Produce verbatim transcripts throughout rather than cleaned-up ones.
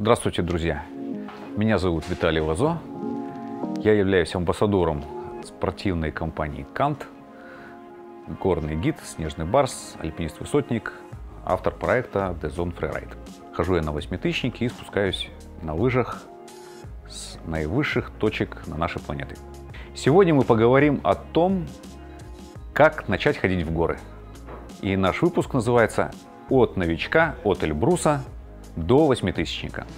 Здравствуйте, друзья! Меня зовут Виталий Лозо. Я являюсь амбассадором спортивной компании «Кант», горный гид, снежный барс, альпинист-высотник, автор проекта The Zone Freeride. Хожу я на восьмитысячнике и спускаюсь на лыжах с наивысших точек на нашей планете. Сегодня мы поговорим о том, как начать ходить в горы. И наш выпуск называется «От новичка, от Эльбруса до восьмитысячника».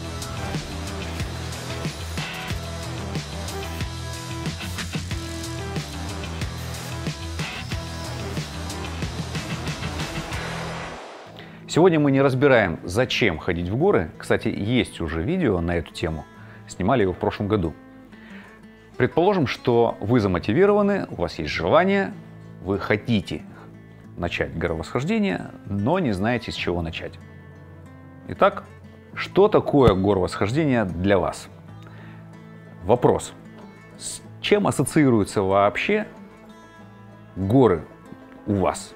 Сегодня мы не разбираем, зачем ходить в горы. Кстати, есть уже видео на эту тему. Снимали его в прошлом году. Предположим, что вы замотивированы, у вас есть желание, вы хотите начать горовосхождение, но не знаете, с чего начать. Итак, что такое горовосхождение для вас? Вопрос. С чем ассоциируются вообще горы у вас?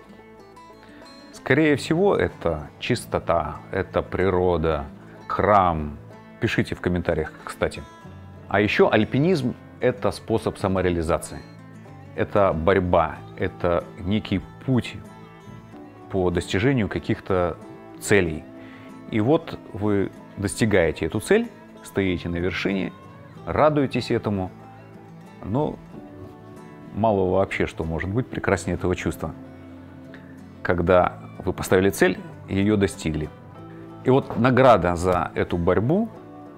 Скорее всего, это чистота, это природа, храм. Пишите в комментариях, кстати. А еще альпинизм – это способ самореализации. Это борьба, это некий путь по достижению каких-то целей. И вот вы достигаете эту цель, стоите на вершине, радуетесь этому. Но мало вообще что может быть прекраснее этого чувства, когда вы поставили цель и ее достигли. И вот награда за эту борьбу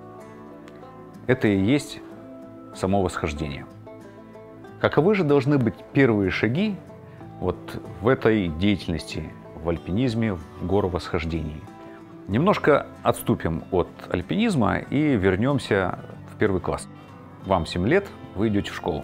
– это и есть само восхождение. Каковы же должны быть первые шаги вот в этой деятельности, в альпинизме, в горовосхождении? Немножко отступим от альпинизма и вернемся в первый класс. Вам семь лет, вы идете в школу.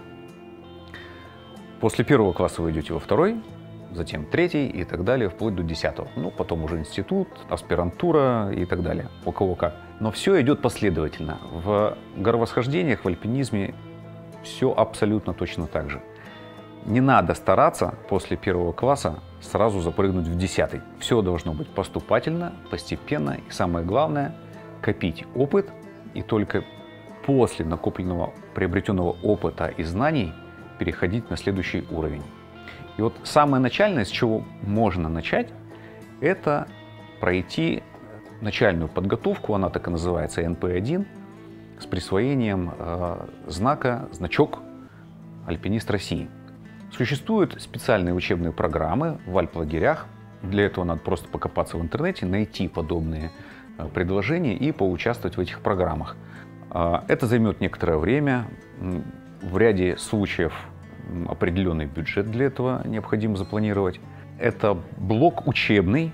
После первого класса вы идете во второй, затем третий и так далее, вплоть до десятого. Ну, потом уже институт, аспирантура и так далее. У кого как. Но все идет последовательно. В горовосхождениях, в альпинизме все абсолютно точно так же. Не надо стараться после первого класса сразу запрыгнуть в десятый. Все должно быть поступательно, постепенно. И самое главное – копить опыт. И только после накопленного, приобретенного опыта и знаний переходить на следующий уровень. И вот самое начальное, с чего можно начать, это пройти начальную подготовку, она так и называется эн пэ один, с присвоением э, знака, значок «Альпинист России». Существуют специальные учебные программы в альп-лагерях. Для этого надо просто покопаться в интернете, найти подобные э, предложения и поучаствовать в этих программах. Э, это займет некоторое время. В ряде случаев определенный бюджет для этого необходимо запланировать. Это блок учебный,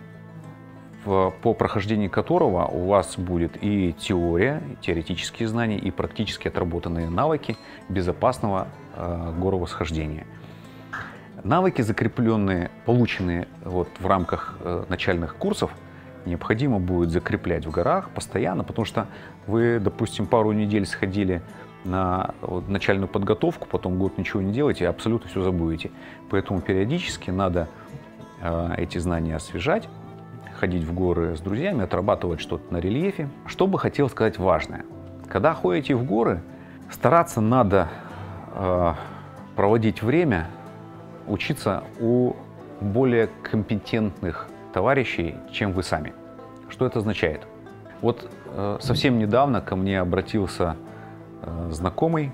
по прохождении которого у вас будет и теория, и теоретические знания, и практически отработанные навыки безопасного э, горовосхождения. Навыки, закрепленные, полученные вот в рамках э, начальных курсов, необходимо будет закреплять в горах постоянно, потому что вы, допустим, пару недель сходили на вот, начальную подготовку, потом год ничего не делаете и абсолютно все забудете. Поэтому периодически надо э, эти знания освежать, ходить в горы с друзьями, отрабатывать что-то на рельефе. Что бы хотел сказать важное. Когда ходите в горы, стараться надо э, проводить время, учиться у более компетентных товарищей, чем вы сами. Что это означает? Вот э, совсем недавно ко мне обратился э, знакомый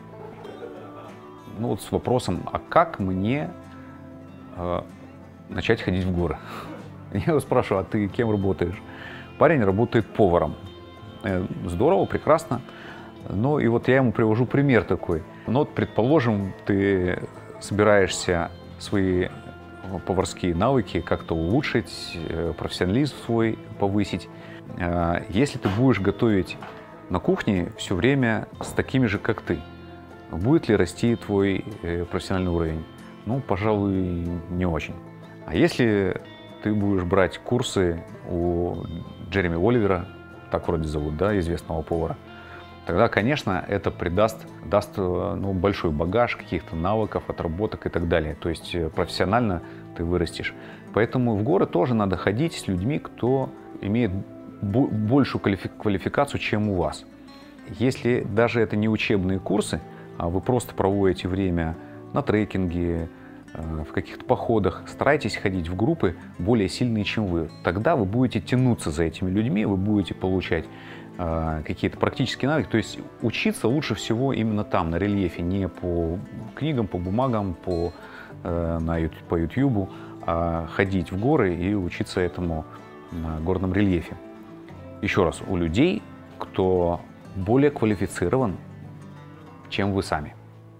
ну, вот с вопросом, а как мне э, начать ходить в горы? Я его спрашиваю, а ты кем работаешь? Парень работает поваром. Здорово, прекрасно. Ну и вот я ему привожу пример такой. Ну вот, предположим, ты собираешься свои поварские навыки как-то улучшить, профессионализм свой повысить. Если ты будешь готовить на кухне все время с такими же, как ты, будет ли расти твой профессиональный уровень? Ну, пожалуй, не очень. А если ты будешь брать курсы у Джереми Оливера, так вроде зовут, да, известного повара, тогда, конечно, это придаст даст, ну, большой багаж каких-то навыков, отработок и так далее. То есть профессионально ты вырастешь. Поэтому в горы тоже надо ходить с людьми, кто имеет большую квалификацию, чем у вас. Если даже это не учебные курсы, а вы просто проводите время на трекинге, в каких-то походах, старайтесь ходить в группы более сильные, чем вы. Тогда вы будете тянуться за этими людьми, вы будете получать э, какие-то практические навыки. То есть учиться лучше всего именно там, на рельефе, не по книгам, по бумагам, по, э, на, по ютубу, а ходить в горы и учиться этому на горном рельефе. Еще раз, у людей, кто более квалифицирован, чем вы сами.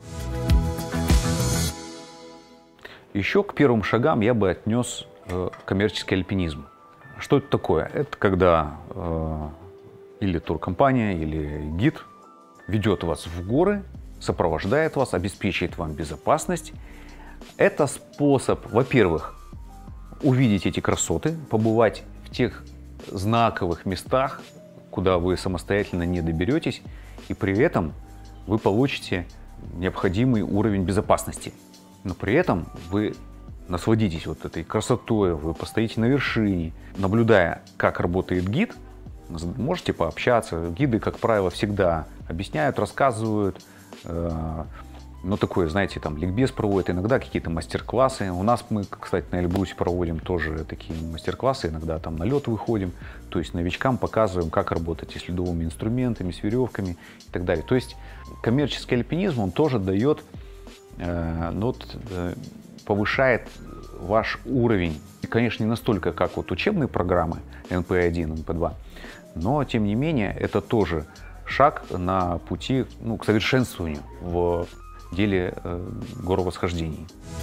Еще к первым шагам я бы отнес э, коммерческий альпинизм. Что это такое? Это когда э, или туркомпания, или гид ведет вас в горы, сопровождает вас, обеспечивает вам безопасность. Это способ, во-первых, увидеть эти красоты, побывать в тех знаковых местах, куда вы самостоятельно не доберетесь, и при этом вы получите необходимый уровень безопасности. Но при этом вы насладитесь вот этой красотой, вы постоите на вершине, наблюдая, как работает гид, можете пообщаться. Гиды, как правило, всегда объясняют, рассказывают, э, ну, такое, знаете, там, ликбез проводят, иногда какие-то мастер-классы. У нас мы, кстати, на Эльбрусе проводим тоже такие мастер-классы, иногда там на лед выходим, то есть новичкам показываем, как работать с ледовыми инструментами, с веревками и так далее. То есть коммерческий альпинизм, он тоже дает, э, ну, вот, э, повышает ваш уровень. И, конечно, не настолько, как вот учебные программы эн пэ один, эн пэ два, но, тем не менее, это тоже шаг на пути, ну, к совершенствованию в деле э, горовосхождений.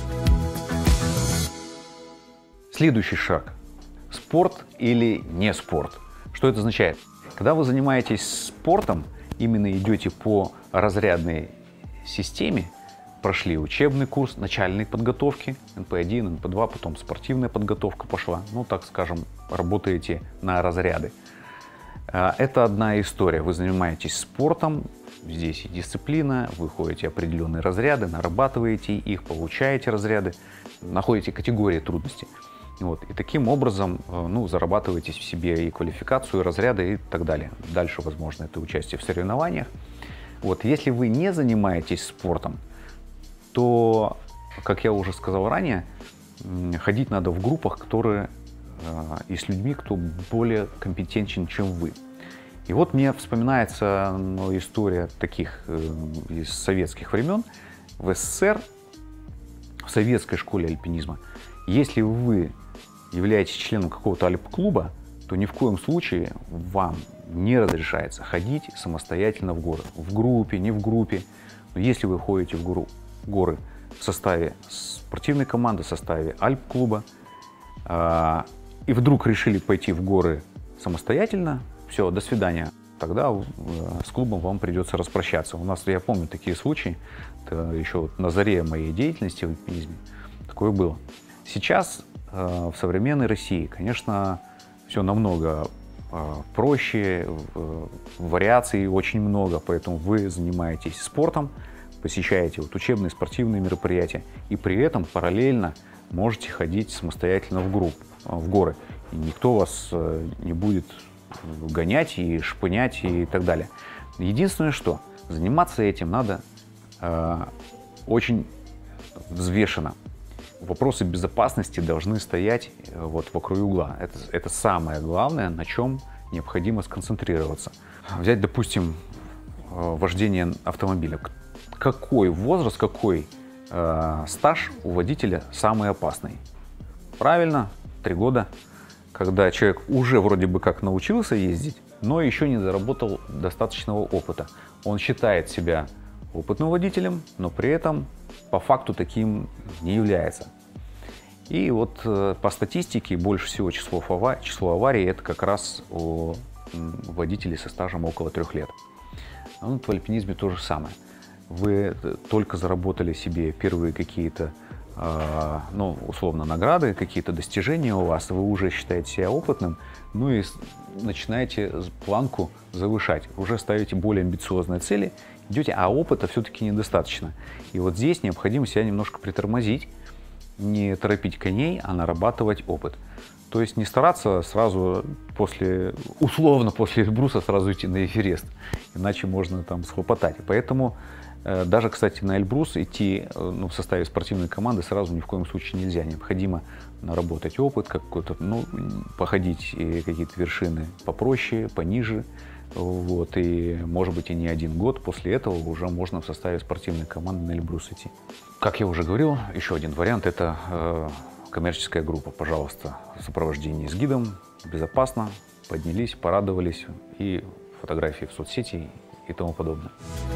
Следующий шаг. Спорт или не спорт? Что это означает? Когда вы занимаетесь спортом, именно идете по разрядной системе, прошли учебный курс начальной подготовки, эн пэ один, эн пэ два, потом спортивная подготовка пошла, ну, так скажем, работаете на разряды. Это одна история. Вы занимаетесь спортом, здесь и дисциплина, вы ходите определенные разряды, нарабатываете их, получаете разряды, находите категории трудностей. Вот. И таким образом, ну, зарабатываете в себе и квалификацию, и разряды и так далее. Дальше, возможно, это участие в соревнованиях. Вот. Если вы не занимаетесь спортом, то, как я уже сказал ранее, ходить надо в группах, которые и с людьми, кто более компетентен, чем вы. И вот мне вспоминается, ну, история таких э, из советских времен. В эс эс эс эр, в советской школе альпинизма, если вы являетесь членом какого-то альп-клуба, то ни в коем случае вам не разрешается ходить самостоятельно в горы. В группе, не в группе. Но если вы ходите в гору, горы в составе спортивной команды, в составе альп-клуба, э, и вдруг решили пойти в горы самостоятельно, все, до свидания. Тогда э, с клубом вам придется распрощаться. У нас, я помню такие случаи, это еще вот на заре моей деятельности в альпинизме, такое было. Сейчас э, в современной России, конечно, все намного э, проще, э, вариаций очень много, поэтому вы занимаетесь спортом, посещаете вот учебные, спортивные мероприятия, и при этом параллельно можете ходить самостоятельно в группу, в горы. И никто вас не будет гонять и шпынять и так далее. Единственное, что заниматься этим надо э, очень взвешенно. Вопросы безопасности должны стоять вот вокруг угла. Это, это самое главное, на чем необходимо сконцентрироваться. Взять, допустим, вождение автомобиля. Какой возраст, какой э, стаж у водителя самый опасный? Правильно, три года, когда человек уже вроде бы как научился ездить, но еще не заработал достаточного опыта. Он считает себя опытным водителем, но при этом по факту таким не является. И вот э, по статистике больше всего число, ава число аварий это как раз у водителей со стажем около трех лет. А вот в альпинизме то же самое. Вы только заработали себе первые какие-то, э, ну, условно, награды, какие-то достижения у вас, вы уже считаете себя опытным, ну и начинаете планку завышать, уже ставите более амбициозные цели, идете, а опыта все-таки недостаточно. И вот здесь необходимо себя немножко притормозить, не торопить коней, а нарабатывать опыт. То есть не стараться сразу после, условно после Эльбруса сразу идти на Эверест, иначе можно там схлопотать. Поэтому э, даже, кстати, на Эльбрус идти э, ну, в составе спортивной команды сразу ни в коем случае нельзя. Необходимо наработать опыт какой-то, ну, походить и какие-то вершины попроще, пониже. Вот, и, может быть, и не один год после этого уже можно в составе спортивной команды на Эльбрус идти. Как я уже говорил, еще один вариант – это э, коммерческая группа. Пожалуйста, в сопровождении с гидом, безопасно, поднялись, порадовались, и фотографии в соцсети и тому подобное.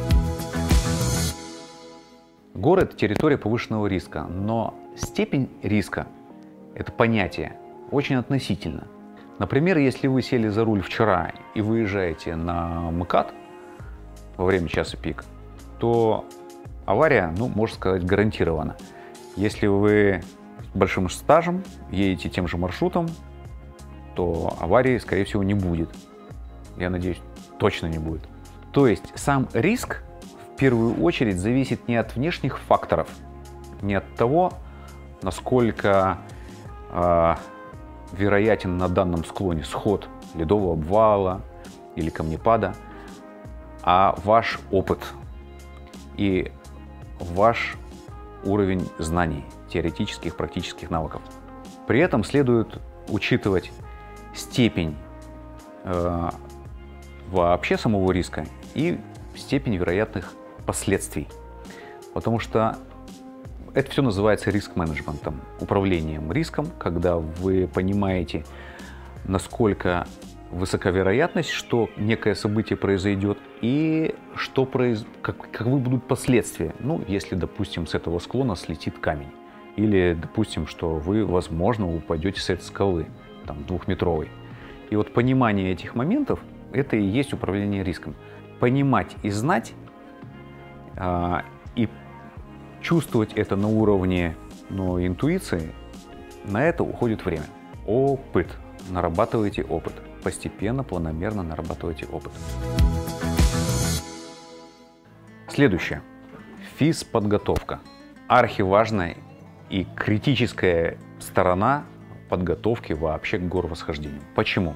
Горы – это территория повышенного риска, но степень риска – это понятие очень относительно. Например, если вы сели за руль вчера и выезжаете на МКАД во время часа пик, то авария, ну, можно сказать, гарантирована. Если вы с большим стажем едете тем же маршрутом, то аварии, скорее всего, не будет. Я надеюсь, точно не будет. То есть сам риск в первую очередь зависит не от внешних факторов, не от того, насколько э, вероятен на данном склоне сход ледового обвала или камнепада, а ваш опыт и ваш уровень знаний, теоретических, практических навыков. При этом следует учитывать степень э, вообще самого риска и степень вероятных последствий. Потому что это все называется риск-менеджментом, управлением риском, когда вы понимаете, насколько высока вероятность, что некое событие произойдет и что произ... как, каковы будут последствия. Ну, если, допустим, с этого склона слетит камень. Или, допустим, что вы, возможно, упадете с этой скалы, там, двухметровой. И вот понимание этих моментов – это и есть управление риском. Понимать и знать, а, и чувствовать это на уровне, ну, интуиции, на это уходит время. Опыт. Нарабатывайте опыт. Постепенно, планомерно нарабатывайте опыт. Следующее. Физподготовка. Архиважная и критическая сторона подготовки вообще к горвосхождению. Почему?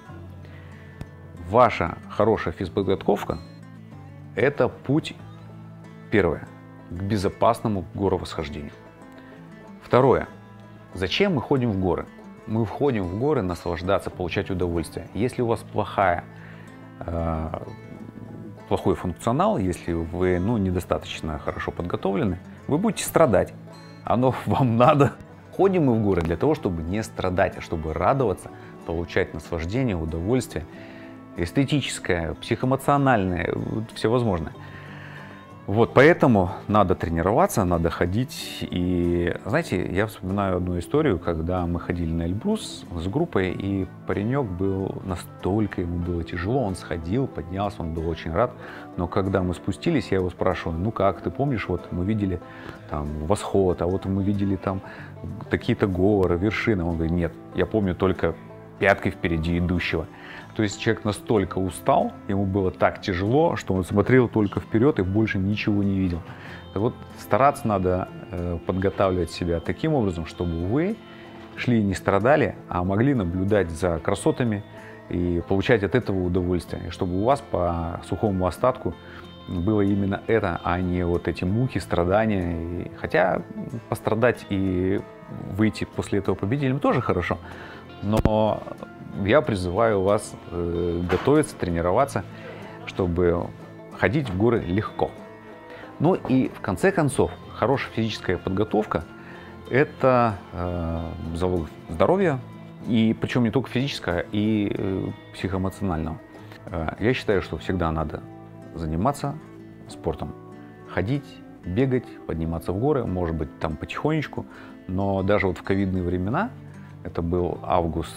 Ваша хорошая физподготовка – это путь, первое, к безопасному горовосхождению. Второе. Зачем мы ходим в горы? Мы входим в горы наслаждаться, получать удовольствие. Если у вас плохая, э, плохой функционал, если вы, ну, недостаточно хорошо подготовлены, вы будете страдать. Оно вам надо. Ходим мы в горы для того, чтобы не страдать, а чтобы радоваться, получать наслаждение, удовольствие, эстетическое, психоэмоциональное, всевозможное. Вот, поэтому надо тренироваться, надо ходить. И, знаете, я вспоминаю одну историю, когда мы ходили на Эльбрус с группой, и паренек был, настолько ему было тяжело, он сходил, поднялся, он был очень рад. Но когда мы спустились, я его спрашиваю: ну как, ты помнишь, вот мы видели там восход, а вот мы видели там такие-то горы, вершины. Он говорит: нет, я помню только пяткой впереди идущего. То есть человек настолько устал, ему было так тяжело, что он смотрел только вперед и больше ничего не видел. Так вот, стараться надо э, подготавливать себя таким образом, чтобы вы шли и не страдали, а могли наблюдать за красотами и получать от этого удовольствие. И чтобы у вас по сухому остатку было именно это, а не вот эти муки, страдания. И, хотя пострадать и выйти после этого победителем тоже хорошо, но я призываю вас э, готовиться, тренироваться, чтобы ходить в горы легко. Ну и в конце концов, хорошая физическая подготовка – это э, залог здоровья, и причем не только физического, и э, психоэмоционального. Э, я считаю, что всегда надо заниматься спортом, ходить, бегать, подниматься в горы, может быть, там потихонечку, но даже вот в ковидные времена, это был август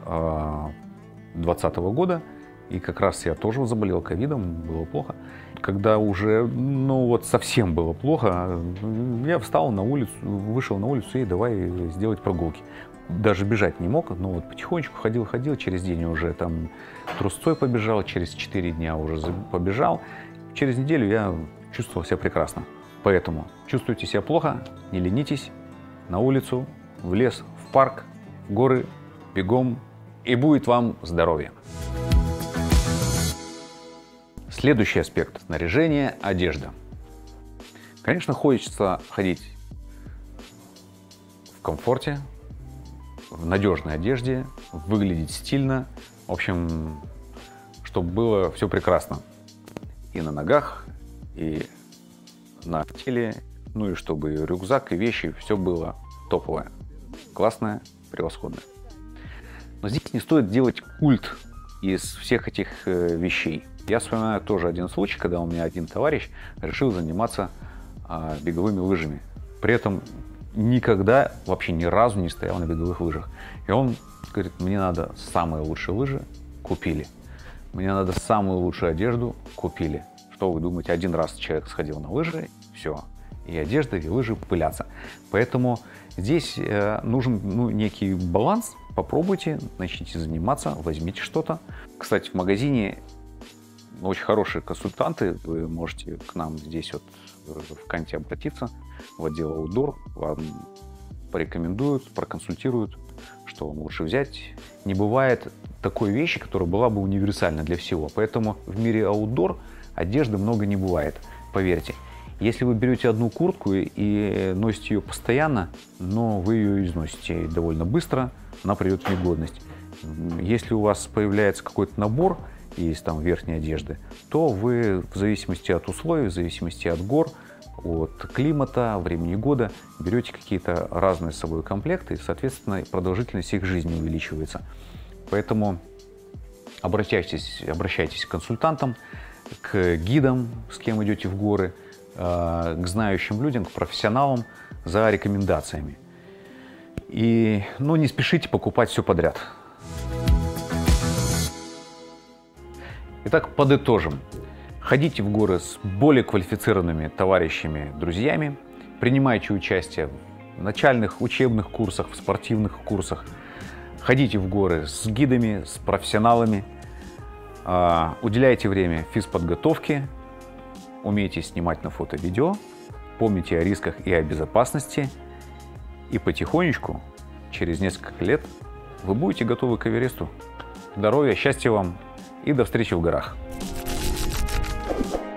двадцатого года, и как раз я тоже заболел ковидом, было плохо. Когда уже, ну вот совсем было плохо, я встал на улицу, вышел на улицу и давай сделать прогулки. Даже бежать не мог, но вот потихонечку ходил, ходил, через день уже там трусцой побежал, через четыре дня уже побежал. Через неделю я чувствовал себя прекрасно. Поэтому чувствуете себя плохо, не ленитесь, на улицу, в лес, в парк, в горы, бегом, и будет вам здоровье. Следующий аспект снаряжения – одежда. Конечно, хочется ходить в комфорте, в надежной одежде, выглядеть стильно, в общем, чтобы было все прекрасно. И на ногах, и на теле, ну и чтобы и рюкзак, и вещи, все было топовое, классное, превосходное. Но здесь не стоит делать культ из всех этих э, вещей. Я вспоминаю тоже один случай, когда у меня один товарищ решил заниматься э, беговыми лыжами. При этом никогда, вообще ни разу не стоял на беговых лыжах. И он говорит, мне надо самые лучшие лыжи, купили. Мне надо самую лучшую одежду, купили. Что вы думаете, один раз человек сходил на лыжи, все. И одежда, и лыжи пылятся. Поэтому здесь э, нужен ну, некий баланс. Попробуйте, начните заниматься, возьмите что-то. Кстати, в магазине очень хорошие консультанты. Вы можете к нам здесь вот в Канте обратиться, в отдел Outdoor. Вам порекомендуют, проконсультируют, что вам лучше взять. Не бывает такой вещи, которая была бы универсальна для всего. Поэтому в мире Outdoor одежды много не бывает, поверьте. Если вы берете одну куртку и носите ее постоянно, но вы ее износите довольно быстро, она придет в негодность. Если у вас появляется какой-то набор из там верхней одежды, то вы в зависимости от условий, в зависимости от гор, от климата, времени года берете какие-то разные с собой комплекты, и, соответственно, продолжительность их жизни увеличивается. Поэтому обращайтесь, обращайтесь к консультантам, к гидам, с кем идете в горы, к знающим людям, к профессионалам за рекомендациями. И ну, не спешите покупать все подряд. Итак, подытожим. Ходите в горы с более квалифицированными товарищами, друзьями. Принимайте участие в начальных учебных курсах, в спортивных курсах. Ходите в горы с гидами, с профессионалами. Уделяйте время физподготовке. Умейте снимать на фото, видео, помните о рисках и о безопасности, и потихонечку, через несколько лет, вы будете готовы к Эвересту. Здоровья, счастья вам и до встречи в горах!